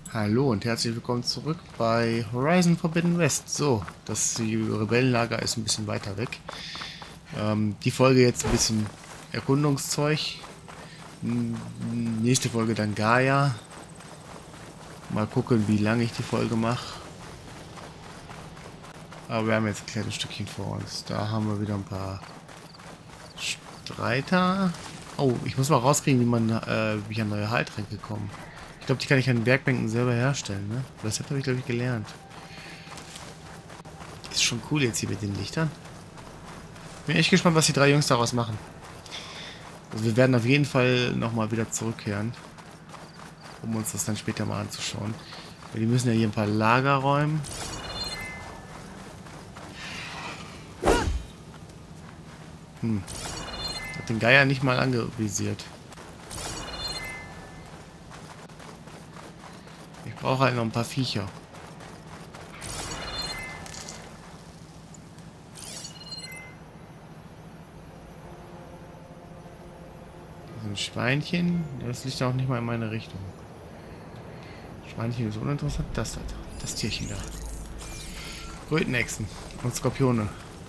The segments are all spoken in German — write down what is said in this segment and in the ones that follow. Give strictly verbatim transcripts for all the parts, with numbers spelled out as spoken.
Hallo und herzlich willkommen zurück bei Horizon Forbidden West. So, das die Rebellenlager ist ein bisschen weiter weg. Ähm, die Folge jetzt ein bisschen Erkundungszeug. N nächste Folge dann Gaia. Mal gucken, wie lange ich die Folge mache. Aber wir haben jetzt ein kleines Stückchen vor uns. Da haben wir wieder ein paar Streiter. Oh, ich muss mal rauskriegen, wie man äh, wie ich an neue Heiltränke komme. Ich glaube, die kann ich an den Werkbänken selber herstellen, ne? Das habe ich, glaube ich, gelernt. Ist schon cool jetzt hier mit den Lichtern. Bin echt gespannt, was die drei Jungs daraus machen. Also wir werden auf jeden Fall nochmal wieder zurückkehren, um uns das dann später mal anzuschauen. Weil die müssen ja hier ein paar Lager räumen. Hm. Hat den Geier nicht mal angevisiert. Ich brauche halt noch ein paar Viecher. Das ist ein Schweinchen. Das liegt auch nicht mal in meine Richtung. Schweinchen ist uninteressant. Das da. Das Tierchen da. Krötenechsen und Skorpione.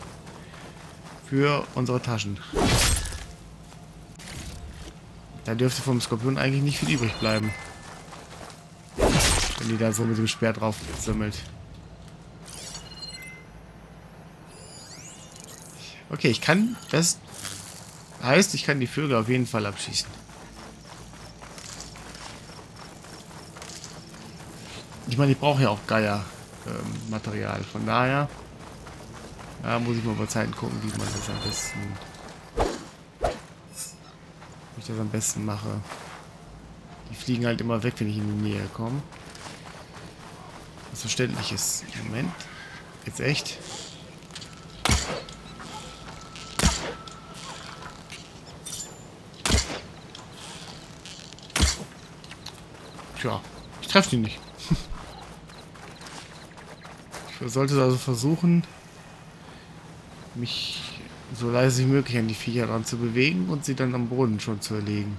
Für unsere Taschen. Da dürfte vom Skorpion eigentlich nicht viel übrig bleiben. Wenn die da so mit dem Speer drauf sammelt. Okay, ich kann... Das heißt, ich kann die Vögel auf jeden Fall abschießen. Ich meine, ich brauche ja auch Geier-Material. Von daher... Da muss ich mal bei Zeiten gucken, wie man das am besten... Wie ich das am besten mache. Die fliegen halt immer weg, wenn ich in die Nähe komme. Was verständlich ist. Moment. Jetzt echt. Tja, ich treffe die nicht. Ich sollte also versuchen, mich so leise wie möglich an die Viecher ran zu bewegen und sie dann am Boden schon zu erlegen.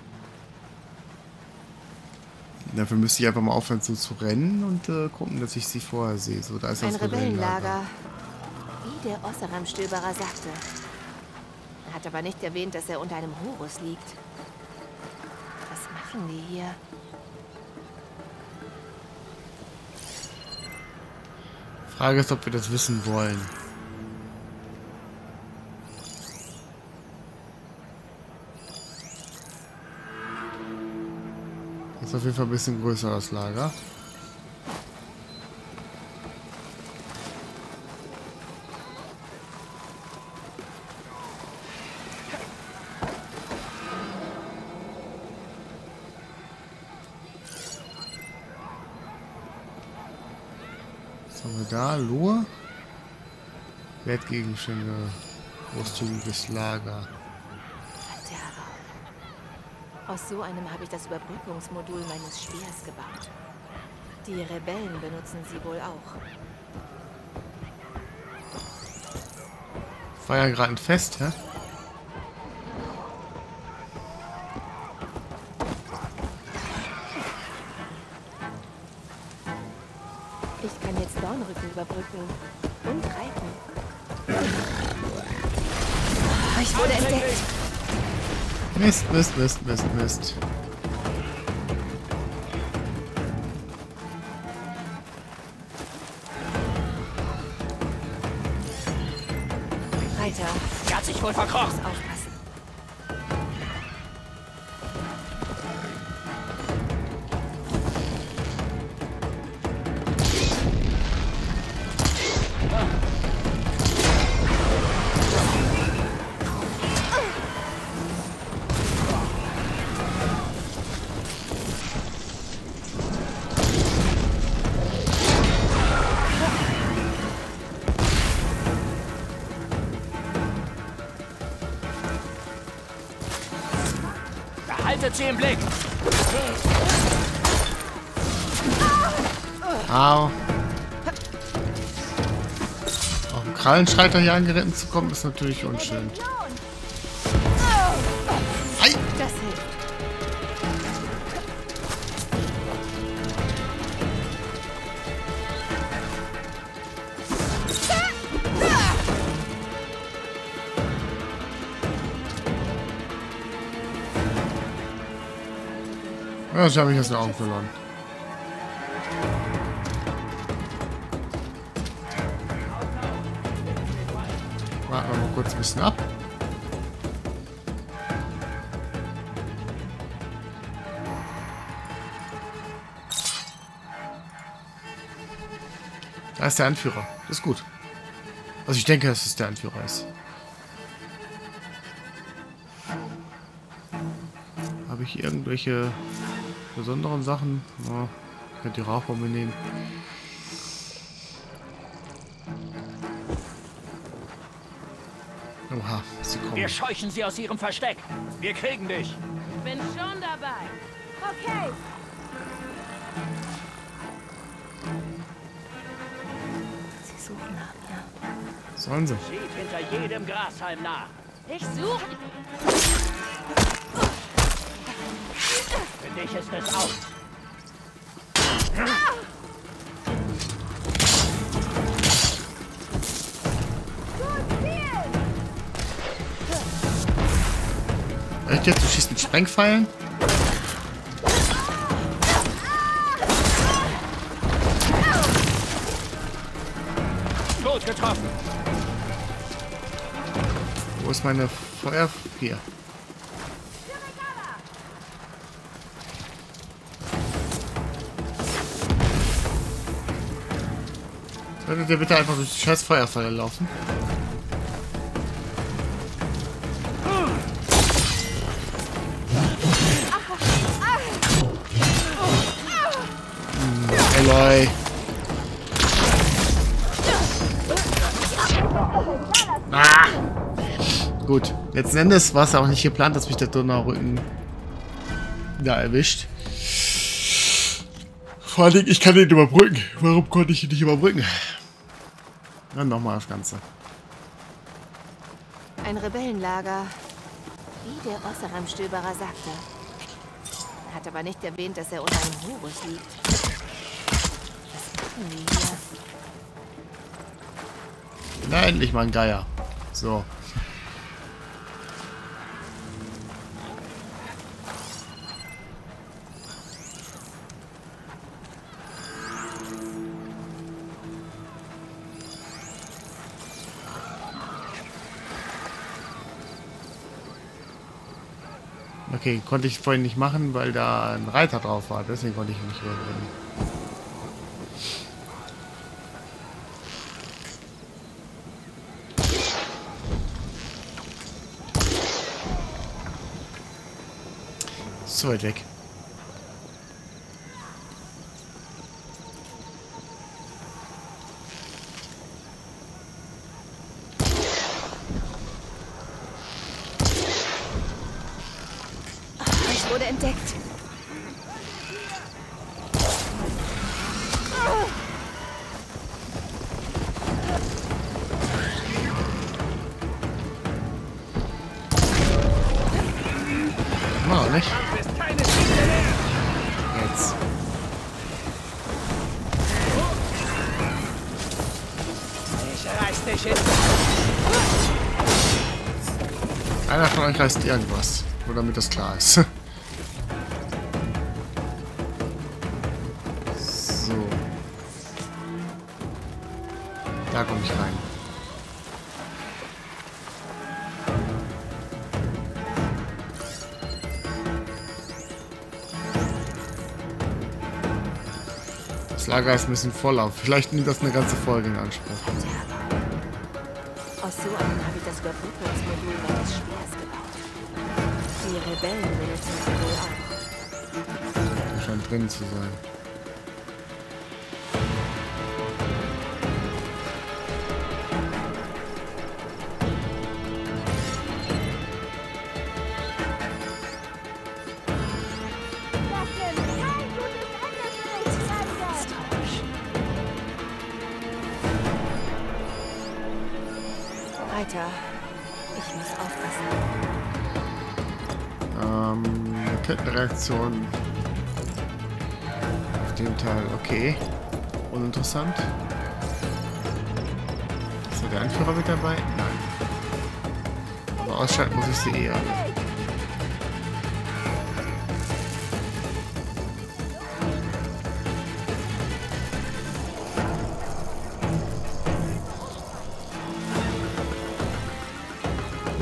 Dafür müsste ich einfach mal aufhören so zu rennen und äh, gucken, dass ich sie vorher sehe. So, da ist Ein das Rebellenlager, wie der Osseram-Stöberer sagte. Er hat aber nicht erwähnt, dass er unter einem Horus liegt. Was machen die hier? Frage ist, ob wir das wissen wollen. Das ist auf jeden Fall ein bisschen größeres Lager. Was haben wir da? Lure? Wertgegenstände. Großzügiges Lager. Aus so einem habe ich das Überbrückungsmodul meines Speers gebaut. Die Rebellen benutzen sie wohl auch. War ja gerade ein Fest, hä? Ich kann jetzt Dornrücken überbrücken und reiten. Ich wurde entdeckt. Mist, Mist, Mist, Mist, Mist. Reiter. Er hat sich wohl verkrochen. Aufpassen. Haltet sie im Blick! Au. Auf dem Krallenschreiter hier angeritten zu kommen, ist natürlich unschön. Ei! Das hilft. Ja, ich habe mich aus den Augen verloren. Warten wir mal kurz ein bisschen ab. Da ist der Anführer. Das ist gut. Also ich denke, dass es der Anführer ist. Habe ich irgendwelche besonderen Sachen? Oh, ich könnte die Rauchbombe nehmen. Oha, sie kommen. Wir scheuchen sie aus ihrem Versteck. Wir kriegen dich. Bin schon dabei. Okay. Sie suchen nach mir. Sollen sie? Sieht hinter jedem Grashalm nach. Ich suche. Für dich ist es aus. Echt jetzt? Du schießt mit Sprengpfeilen? Gut getroffen. Wo ist meine Feuer? Hier. Könntet ihr bitte einfach durch die scheiß Feuerfalle laufen? Eloy. Ah! Gut, letzten Endes war es auch nicht geplant, dass mich der Donnerrücken da erwischt. Vor allem, ich kann den überbrücken. Warum konnte ich ihn nicht überbrücken? Dann nochmal das Ganze. Ein Rebellenlager, wie der Osseram-Stöberer sagte. Er hat aber nicht erwähnt, dass er unter einem Horus liegt. Was machen wir hier? Na, endlich mal ein Geier. So. Okay, konnte ich vorhin nicht machen, weil da ein Reiter drauf war. Deswegen konnte ich ihn nicht überwinden. Zu weit weg. Ich wurde entdeckt. Mal nicht. Du bist keine Schiene mehr. Jetzt. Ich reiß dich hin. Einer von euch reißt irgendwas. Nur damit das klar ist. So. Da komme ich rein. Das Lager ist ein bisschen voller. Vielleicht nimmt das eine ganze Folge in Anspruch. Aus so einem habe ich das Überbrückungsmodul meines Speers gebaut. Die Rebellen benutzen es wohl auch. Der scheint drin zu sein. Weiter. Ich muss aufpassen. Ähm, Kettenreaktion auf dem Teil, okay. Uninteressant. Ist da der Anführer mit dabei? Nein. Aber ausschalten muss ich sie eher.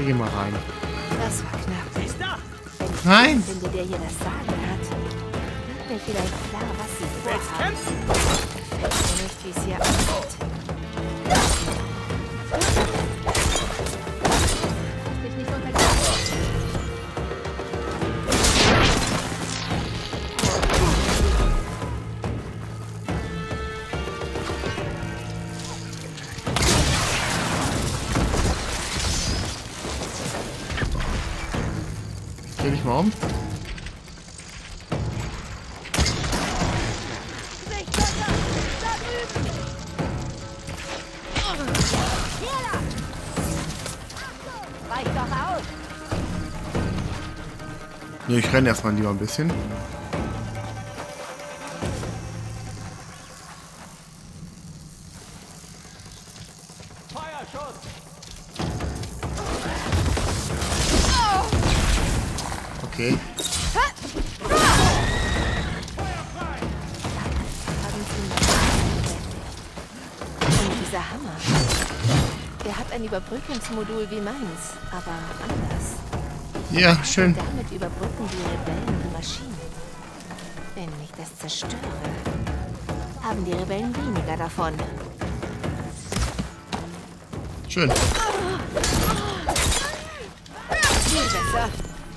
geh mal rein. Das war knapp. Sie ist da. Wenn ich Nein! finde, der hier das Sagen hat, wird mir vielleicht klar, was sie Willst vorhaben. kämpfen? Ich weiß nicht, wie es hier aussieht. Dich nicht untergehen. Dreh dich mal um. Weich doch aus. Ne, ich renne erstmal lieber ein bisschen. Feuerschutz. Okay. Haben Sie ihn beschäftigt? Und dieser Hammer. Der hat ein Überbrückungsmodul wie meins, aber anders. Ja, schön. Damit überbrücken die Rebellen die Maschinen. Wenn ich das zerstöre, haben die Rebellen weniger davon. Schön. Viel besser.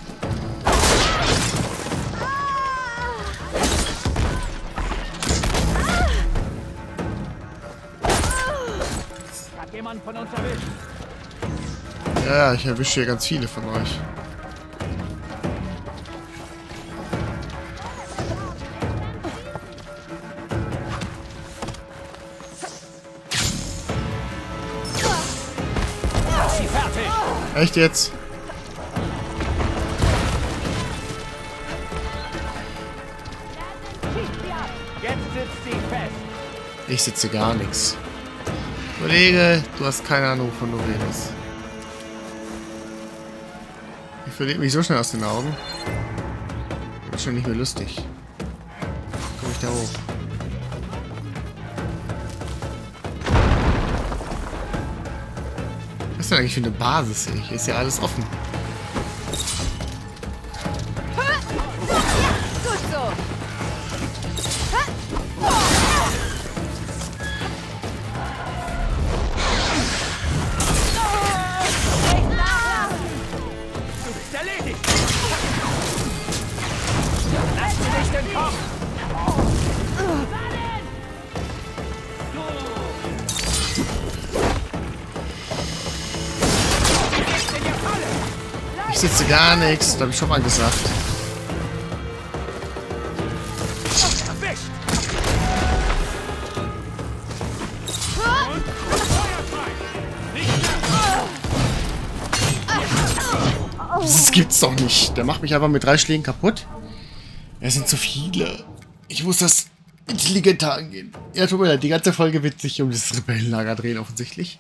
Hat jemand von uns erwischt? Ja, ich erwische hier ganz viele von euch. Mach sie fertig. Echt jetzt? Jetzt sitzt sie fest. Ich sitze gar nichts. Kollege, du hast keine Ahnung, wovon du redest. Ich verliere mich so schnell aus den Augen. Das ist schon nicht mehr lustig. Komm ich da hoch? Was ist denn eigentlich für eine Basis hier? Hier ist ja alles offen. Gut so. Du bist erledigt. Lass sie nicht entkommen. In ihr Falle. Ich sitze gar nichts, das habe ich schon mal gesagt. Erwischt. Und feuerfrei. Nicht mehr. Das gibt's doch nicht. Der macht mich einfach mit drei Schlägen kaputt. Es sind zu viele. Ich muss das intelligenter angehen. Ja, tut mir leid, die ganze Folge wird sich um das Rebellenlager drehen, offensichtlich.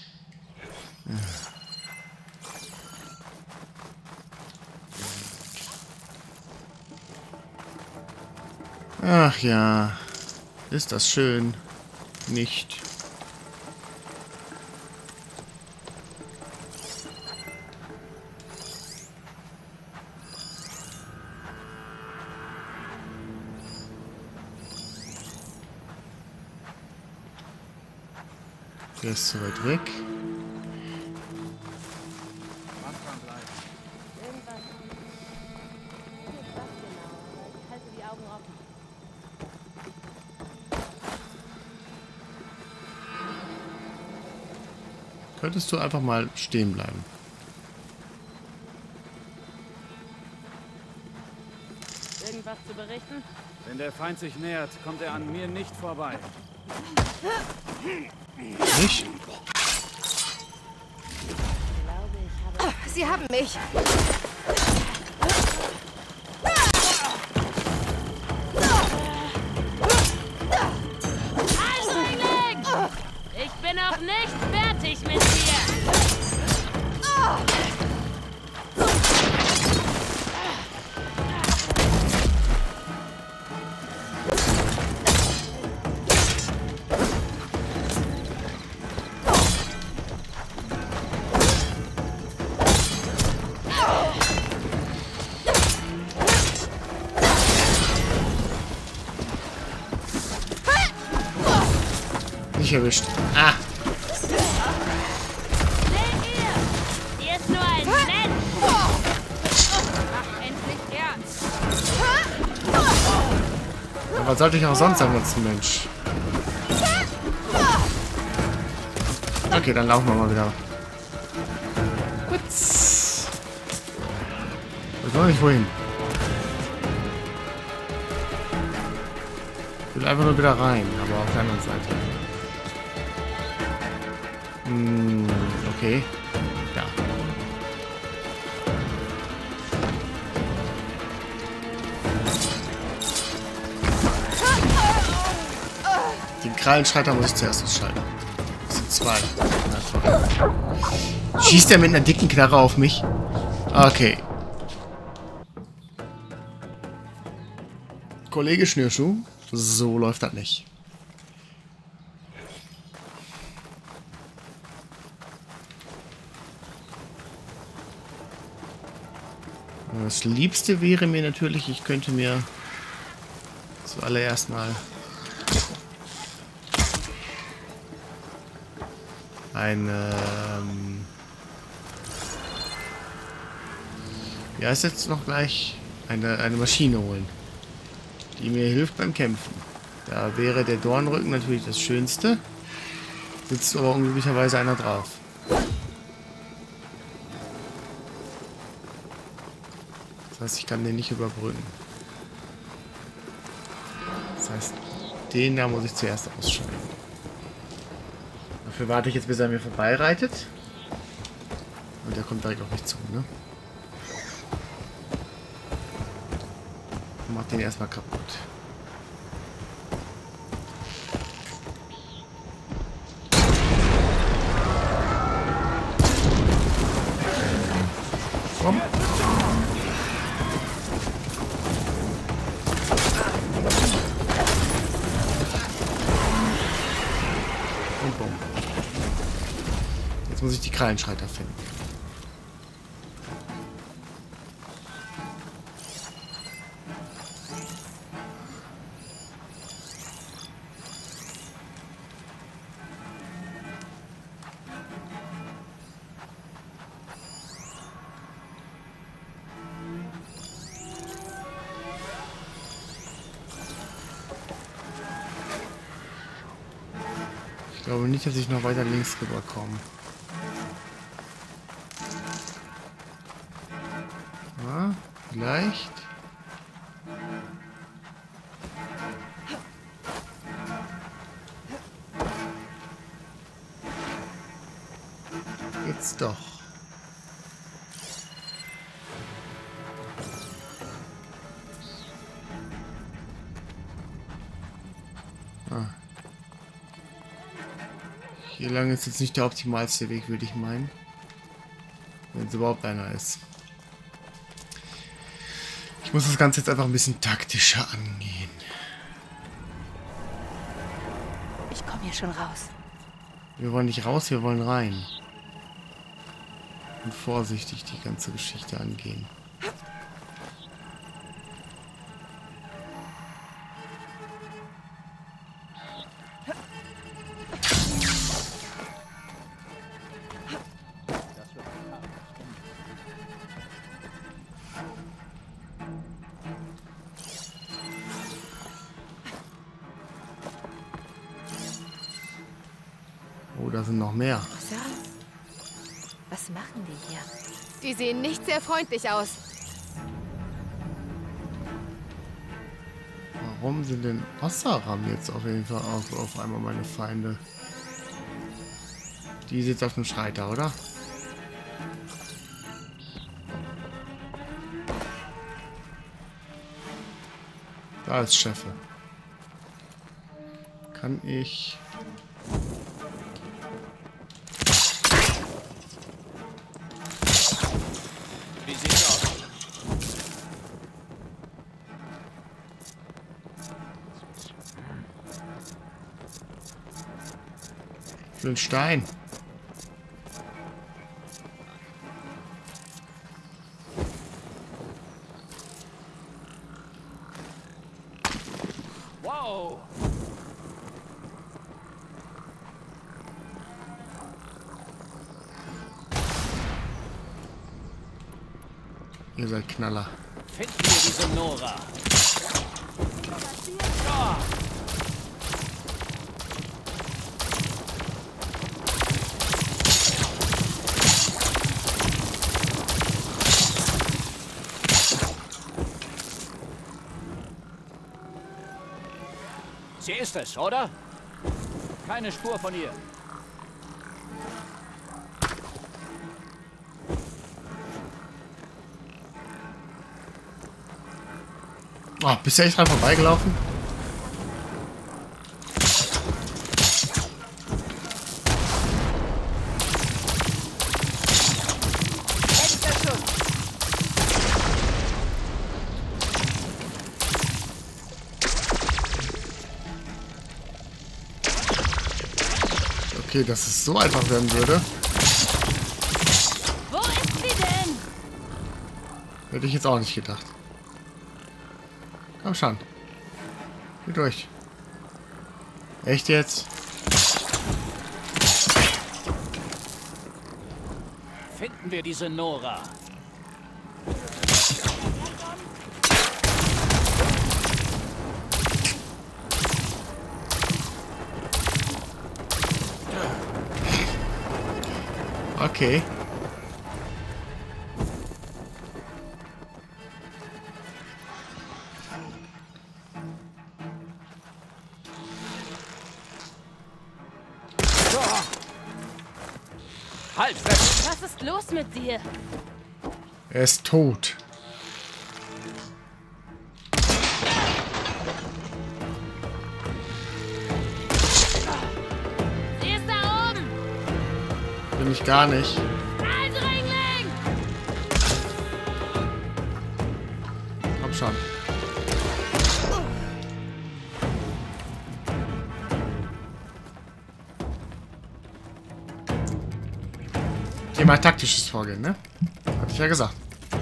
Ach ja, ist das schön. Nicht. Der ist zu weit weg. Halte die Augen offen. Könntest du einfach mal stehen bleiben? Irgendwas zu berichten? Wenn der Feind sich nähert, kommt er an mir nicht vorbei. Nicht? Glaube, ich habe... Sie haben mich. Eindringling! Ich bin noch nicht fertig mit dir! Nicht erwischt. Ah! Hier ist nur ein Netz. Ach, endlich ernst. Ja, was sollte ich auch sonst benutzen, Mensch? Okay, dann laufen wir mal wieder. Putz. Ich weiß nicht wohin. Ich will einfach nur wieder rein, aber auf der anderen Seite. Hm, okay. Ja. Den Krallenschreiter muss ich zuerst ausschalten. Das sind zwei. Na, schießt er mit einer dicken Knarre auf mich? Okay. Kollege Schnürschuh, so läuft das nicht. Das Liebste wäre mir natürlich, ich könnte mir zuallererst mal eine, ähm, ja, ist jetzt noch gleich eine, eine Maschine holen, die mir hilft beim Kämpfen. Da wäre der Dornrücken natürlich das Schönste. Sitzt aber unglücklicherweise einer drauf. Das heißt, ich kann den nicht überbrücken. Das heißt, den da muss ich zuerst ausschalten. Dafür warte ich jetzt, bis er mir vorbeireitet. Und der kommt direkt auf mich zu, ne? Und macht den erstmal kaputt. Komm. Und bumm. Jetzt muss ich die Krallenschreiter finden. Ich glaube nicht, dass ich noch weiter links rüberkomme. Ja, vielleicht. Jetzt doch. Ah. Hier lang ist jetzt nicht der optimalste Weg, würde ich meinen. Wenn es überhaupt einer ist. Ich muss das Ganze jetzt einfach ein bisschen taktischer angehen. Ich komme hier schon raus. Wir wollen nicht raus, wir wollen rein. Und vorsichtig die ganze Geschichte angehen. Oh, da sind noch mehr. So. Was machen die hier? Die sehen nicht sehr freundlich aus. Warum sind denn Osaram jetzt auf jeden Fall auf, auf einmal meine Feinde? Die ist jetzt auf dem Schreiter, oder? Da ist Chefe. Kann ich... Wie sieht's aus? Für einen Stein. Wow! Ihr seid Knaller. Finden wir diese Nora. Ja. Sie ist es, oder? Keine Spur von ihr. Oh, bist du echt dran vorbeigelaufen? Letzter Schuss. Okay, dass es so einfach werden würde, Wo ist sie denn? hätte ich jetzt auch nicht gedacht. Komm schon. Geh durch. Echt jetzt? Finden wir diese Nora. Okay. Halt weg! Was ist los mit dir? Er ist tot. Sie ist da oben! Bin ich gar nicht. Eindringling! Komm schon. Thema taktisches Vorgehen, ne? Hatte ich ja gesagt.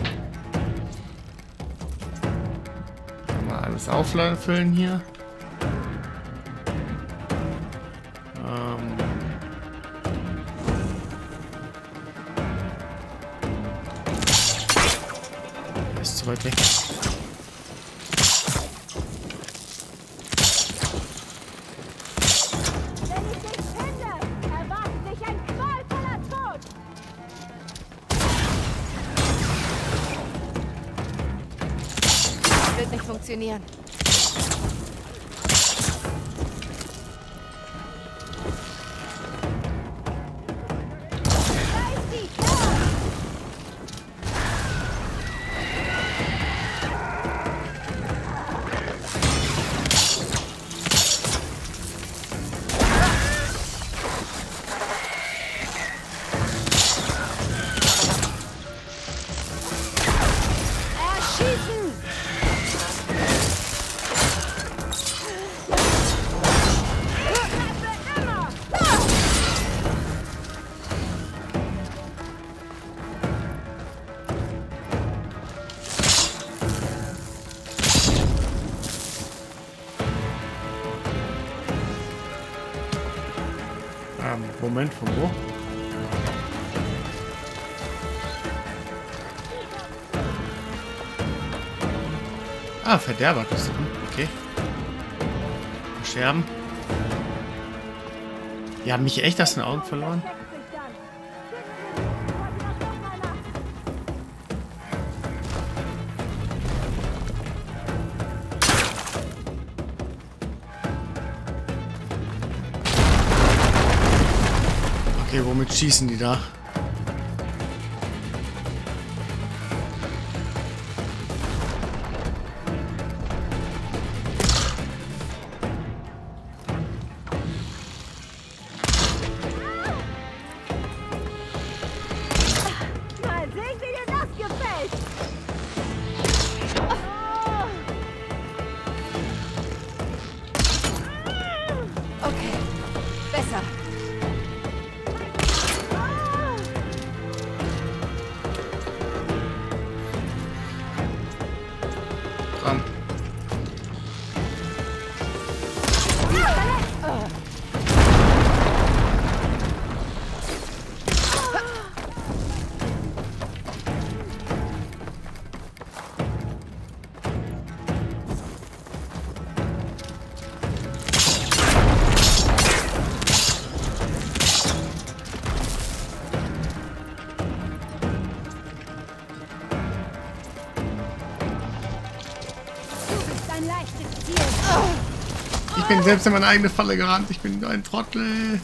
Mal alles auffüllen hier. Ähm. Er ist zu weit weg. Wenn ich dich finde, erwartet dich ein qualvoller Tod. Das wird nicht funktionieren. Da ist sie! Da! Erschießen! Treffe immer! Ähm, Moment, von wo? Ah, Verderberkostüm. Okay. Scherben. Die haben mich echt aus den Augen verloren. Okay, womit schießen die da? Mal sehen, wie dir das gefällt! Okay. Besser. Dran. bin selbst in meine eigene Falle gerannt. Ich bin ein Trottel.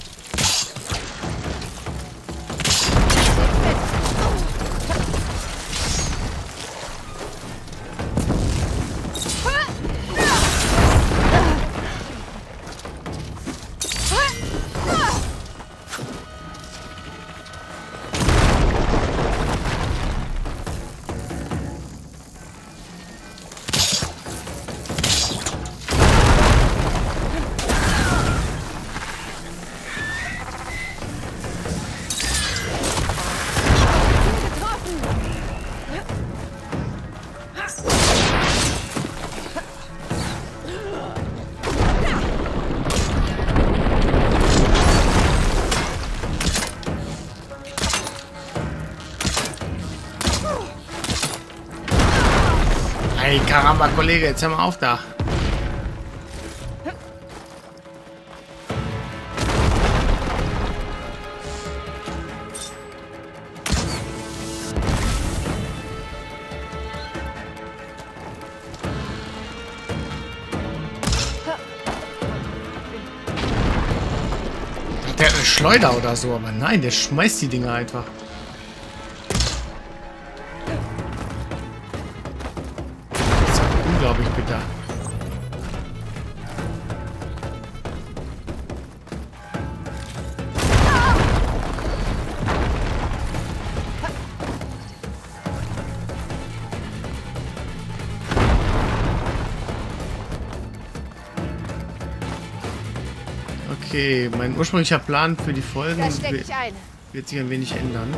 Ey, Karamba, Kollege, jetzt hör mal auf da. Der hat eine Schleuder oder so, aber nein, der schmeißt die Dinger einfach. Unglaublich bitter. Okay, mein ursprünglicher Plan für die Folgen Da steck wird, ich ein. wird sich ein wenig ändern.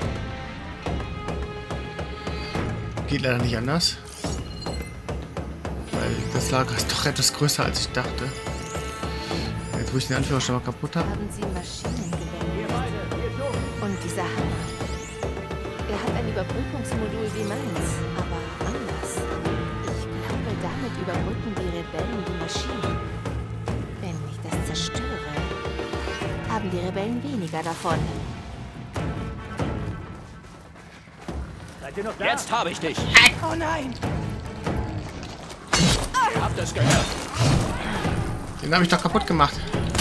Geht leider nicht anders. Weil das Lager ist doch etwas größer, als ich dachte. Jetzt, wo ich den Anführer schon mal kaputt habe. Haben Sie Maschinengewehre? Und dieser Hammer. Er hat ein Überbrückungsmodul wie meins, aber anders. Ich glaube, damit überbrücken die Rebellen die Maschinen. Wenn ich das zerstöre, haben die Rebellen weniger davon. Seid ihr noch da? Jetzt habe ich dich. Oh nein! Ihr habt es gehört. Den habe ich doch kaputt gemacht.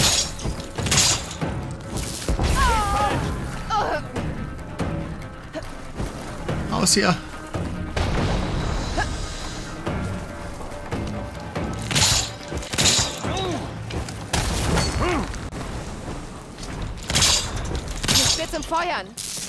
Aus hier. Ich bin zum Feuern.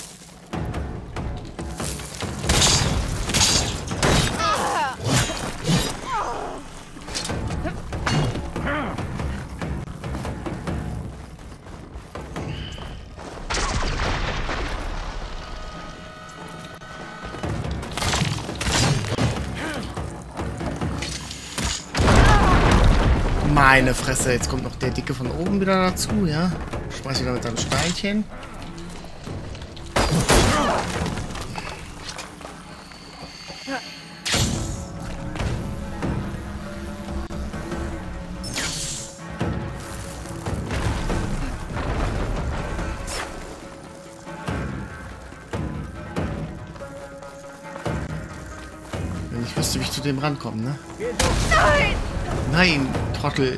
Meine Fresse, jetzt kommt noch der Dicke von oben wieder dazu, ja? Schmeiß wieder mit seinem Steinchen. Wenn ich wüsste, wie ich zu dem rankomme, ne? Nein! Nein, Trottel.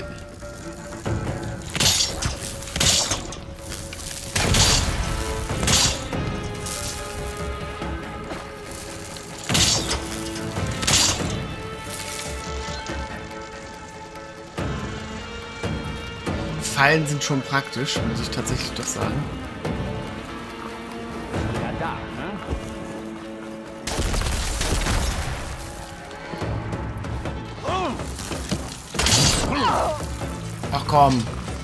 Fallen sind schon praktisch, muss ich tatsächlich doch sagen. Ja, da, ne? Ach komm.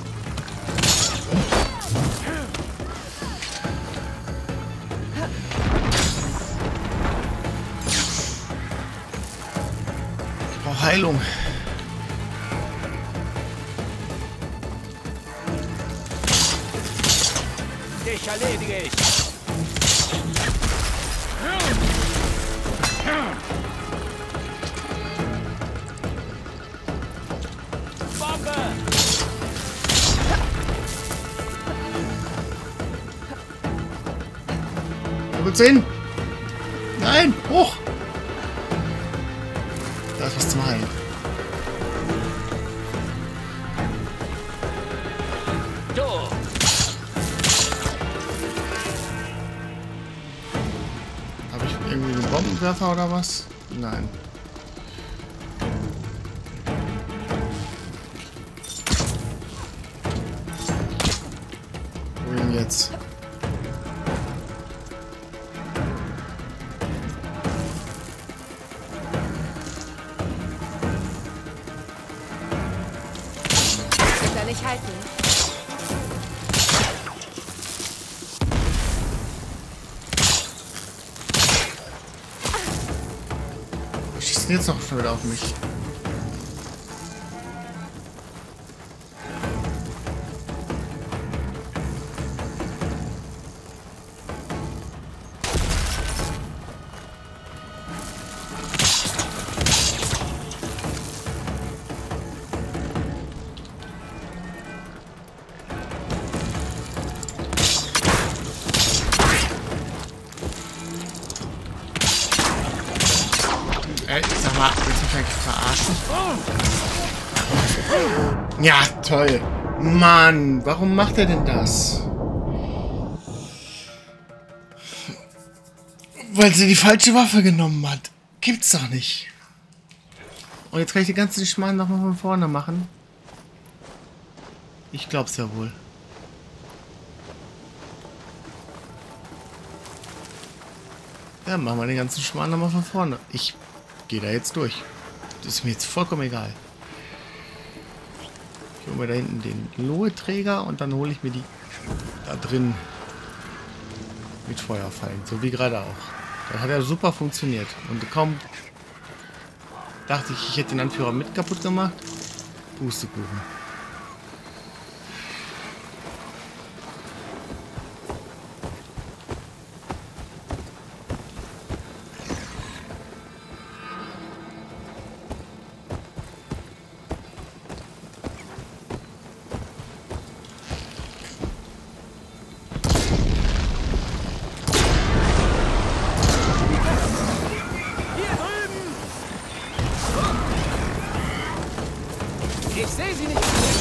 Ich brauche Heilung. Dich erledige ich. Bombe! Wo geht's hin? Nein, hoch! Da ist was zum Heilen. Flammenwerfer oder was? Nein. Wohin jetzt? Soll ich halten? Was schießt denn jetzt noch schon wieder auf mich? Ey, sag mal, willst du mich eigentlich verarschen? Ja, toll. Mann, warum macht er denn das? Weil sie die falsche Waffe genommen hat. Gibt's doch nicht. Und jetzt kann ich die ganzen Schmarrn nochmal von vorne machen. Ich glaub's ja wohl. Ja, machen wir den ganzen Schmarrn nochmal von vorne. Ich gehe da jetzt durch. Das ist mir jetzt vollkommen egal. Ich hole mir da hinten den Lohe-Träger und dann hole ich mir die da drin mit Feuerfallen. So wie gerade auch. Das hat ja super funktioniert. Und kaum dachte ich, ich hätte den Anführer mit kaputt gemacht. Pustekuchen. Ich sehe sie nicht.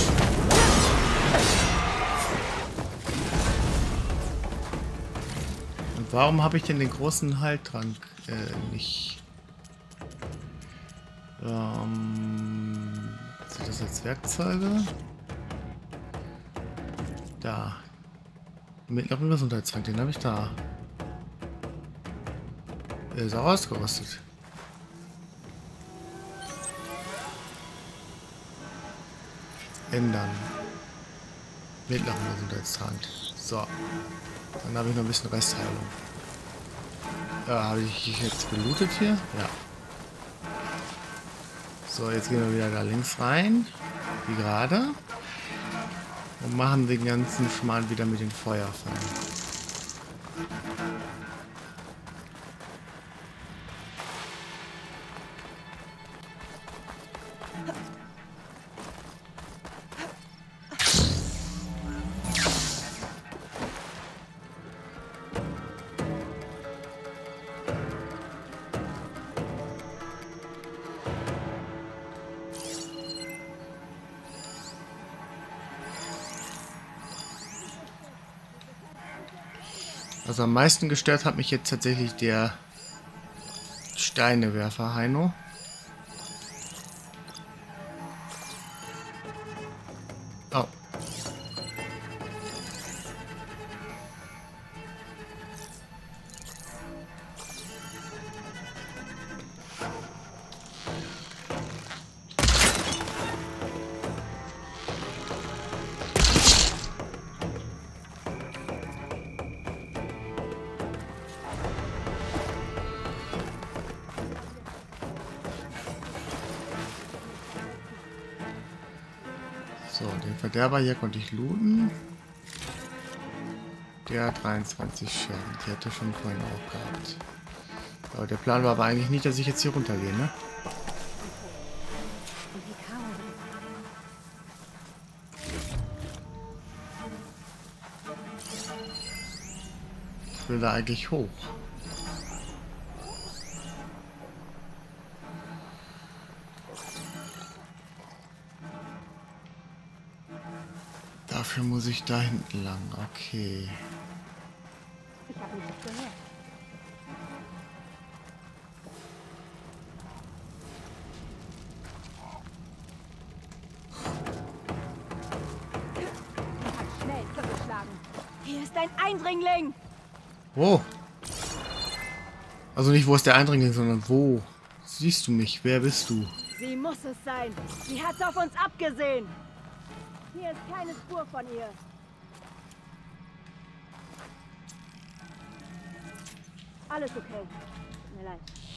Und warum habe ich denn den großen Heiltrank äh, nicht? Ähm, sind das jetzt Werkzeuge? Da. Mit noch einem Gesundheitstrank, den habe ich da. Der ist auch ausgerüstet. Ändern. Mittleren Gesundheitstrank. So. Dann habe ich noch ein bisschen Restheilung. Ja, habe ich jetzt gelootet hier? Ja. So, jetzt gehen wir wieder da links rein. Wie gerade. Und machen den ganzen Schmarrn wieder mit den Feuerfallen. Also am meisten gestört hat mich jetzt tatsächlich der Steinewerfer Heino. Oh. So, den Verderber hier konnte ich looten. Der hat dreiundzwanzig Scherben. Die hatte schon vorhin auch gehabt. Aber der Plan war aber eigentlich nicht, dass ich jetzt hier runtergehe, ne? Ich will da eigentlich hoch. Dafür muss ich da hinten lang. Okay. Ich habe nichts gehört. Hier ist ein Eindringling. Wo? Also nicht, wo ist der Eindringling, sondern wo siehst du mich? Wer bist du? Sie muss es sein. Sie hat auf uns abgesehen. Hier ist keine Spur von ihr. Alles okay. Tut mir leid.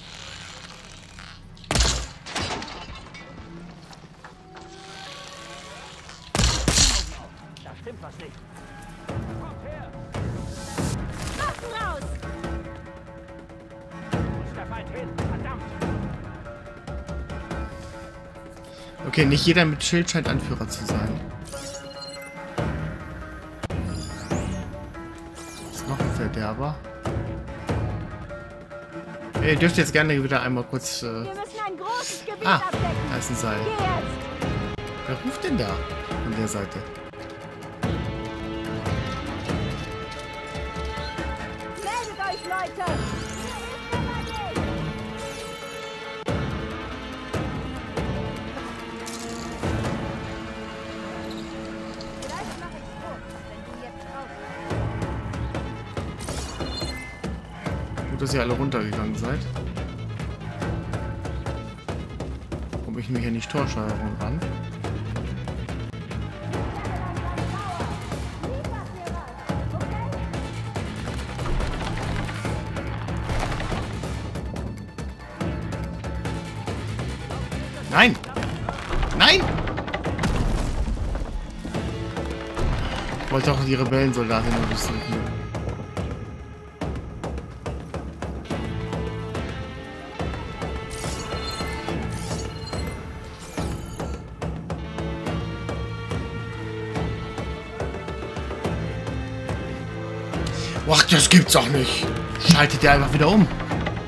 Da stimmt was nicht. Kommt her! Waffen raus! Wo ist der Feind hin? Verdammt! Okay, nicht jeder mit Schild scheint Anführer zu sein. Ist noch ein Verderber. Ihr dürft jetzt gerne wieder einmal kurz... Äh Wir müssen ein großes Gebiet ah, abdecken. da ist ein Seil. Geh jetzt! Wer ruft denn da von der Seite? Meldet euch, Leute! Hier ist der Mann. Vielleicht mache ich Druck, wenn du jetzt raus. Gut, dass ihr alle runtergegangen seid. Komme ich nämlich an die Torsteuerung ran. Nein! Nein! Ich wollte auch die Rebellensoldatin untersuchen. Ach, das gibt's doch nicht! Schaltet ihr einfach wieder um!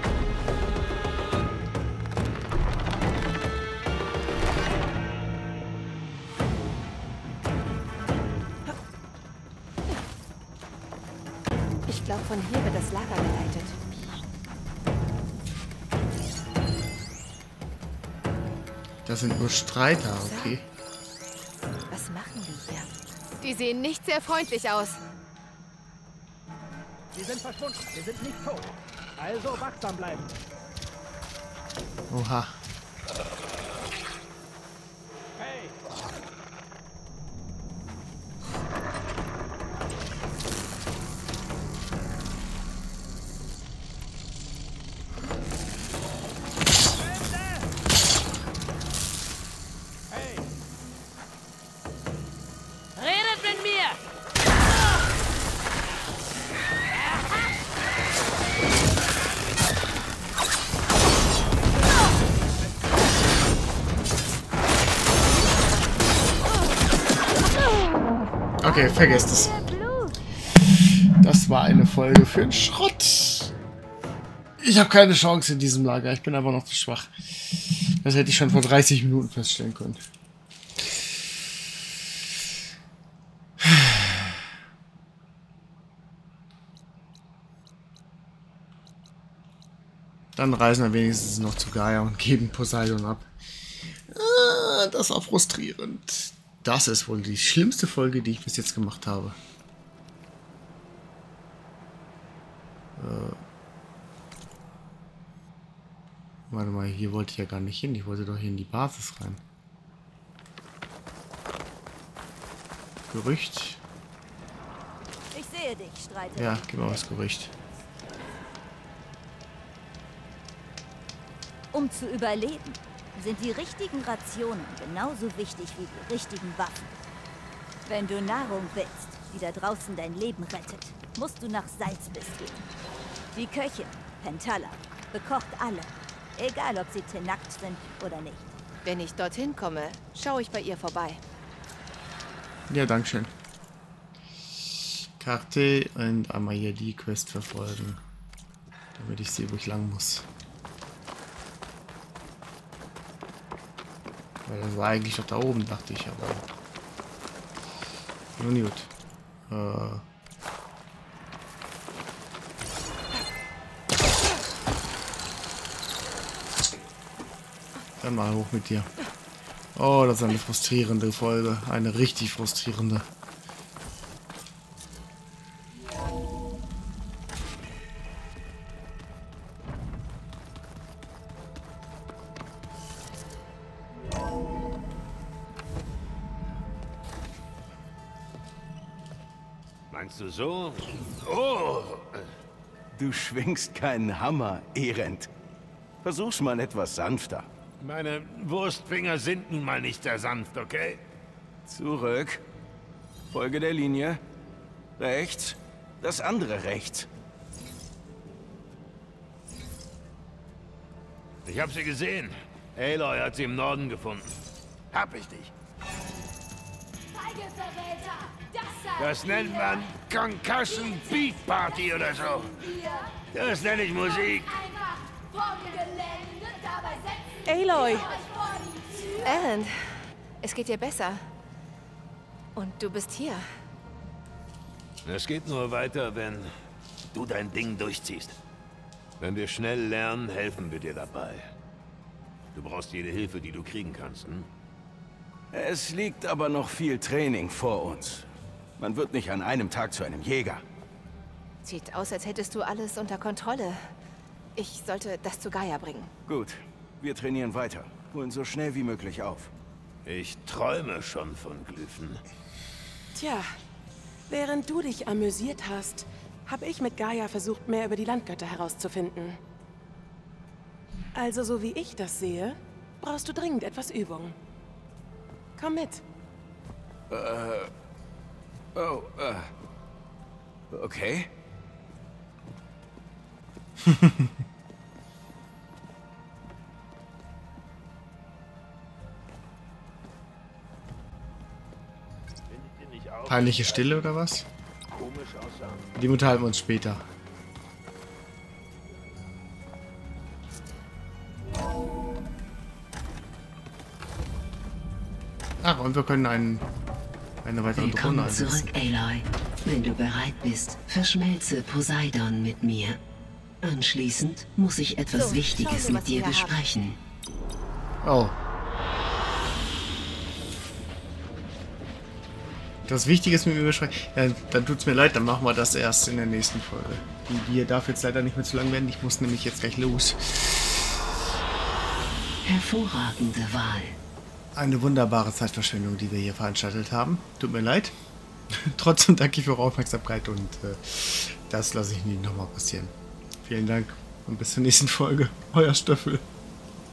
Ich glaube, von hier wird das Lager geleitet. Das sind nur Streiter, okay. Was machen die hier? Die sehen nicht sehr freundlich aus. Sie sind verschwunden. Wir sind nicht tot. Also wachsam bleiben. Oha. Hey! Hey! Redet mit mir! Okay, vergesst es. Das war eine Folge für den Schrott. Ich habe keine Chance in diesem Lager. Ich bin aber noch zu schwach. Das hätte ich schon vor dreißig Minuten feststellen können. Dann reisen wir wenigstens noch zu Gaia und geben Poseidon ab. Ah, das war frustrierend. Das ist wohl die schlimmste Folge, die ich bis jetzt gemacht habe. Äh. Warte mal, hier wollte ich ja gar nicht hin. Ich wollte doch hier in die Basis rein. Gerücht. Ich sehe dich, Streiter. Ja, gib mal was Gerücht. Um zu überleben, sind die richtigen Rationen genauso wichtig wie die richtigen Waffen. Wenn du Nahrung willst, die da draußen dein Leben rettet, musst du nach Salzbiss gehen. Die Köchin, Pentala, bekocht alle, egal ob sie tenakt sind oder nicht. Wenn ich dorthin komme, schaue ich bei ihr vorbei. Ja, dankeschön. Karte und einmal hier die Quest verfolgen, damit ich sehe, wo ich lang muss. Weil das war eigentlich doch da oben, dachte ich, aber... Nun gut. Äh... Dann mal hoch mit dir. Oh, das ist eine frustrierende Folge. Eine richtig frustrierende. Meinst du so? Oh! Du schwingst keinen Hammer, Erend. Versuch's mal etwas sanfter. Meine Wurstfinger sind nun mal nicht sehr sanft, okay? Zurück. Folge der Linie. Rechts. Das andere rechts. Ich hab sie gesehen. Aloy hat sie im Norden gefunden. Hab ich dich. Das nennt man Concussion Beat Party oder so. Das nenne ich Musik. Aloy! Erend, es geht dir besser. Und du bist hier. Es geht nur weiter, wenn du dein Ding durchziehst. Wenn wir schnell lernen, helfen wir dir dabei. Du brauchst jede Hilfe, die du kriegen kannst, hm? Es liegt aber noch viel Training vor uns. Man wird nicht an einem Tag zu einem Jäger. Sieht aus, als hättest du alles unter Kontrolle. Ich sollte das zu Gaia bringen. Gut, wir trainieren weiter. Holen so schnell wie möglich auf. Ich träume schon von Glyphen. Tja, während du dich amüsiert hast, habe ich mit Gaia versucht, mehr über die Landgötter herauszufinden. Also, so wie ich das sehe, brauchst du dringend etwas Übung. Komm mit. Äh... Oh, äh... Okay. Peinliche Stille oder was? Die unterhalten wir uns später. Ach, und wir können einen, eine weitere Drohne Willkommen einsetzen. zurück, Aloy. Wenn du bereit bist, verschmelze Poseidon mit mir. Anschließend muss ich etwas So, Wichtiges schau, mit was dir wir besprechen. Oh. Das Wichtige ist mit mir besprechen. Ja, dann tut's mir leid, dann machen wir das erst in der nächsten Folge. Die, die darf jetzt leider nicht mehr zu lang werden. Ich muss nämlich jetzt gleich los. Hervorragende Wahl. Eine wunderbare Zeitverschwendung, die wir hier veranstaltet haben. Tut mir leid. Trotzdem danke ich für eure Aufmerksamkeit und äh, das lasse ich nie nochmal passieren. Vielen Dank und bis zur nächsten Folge. Euer Stöffel.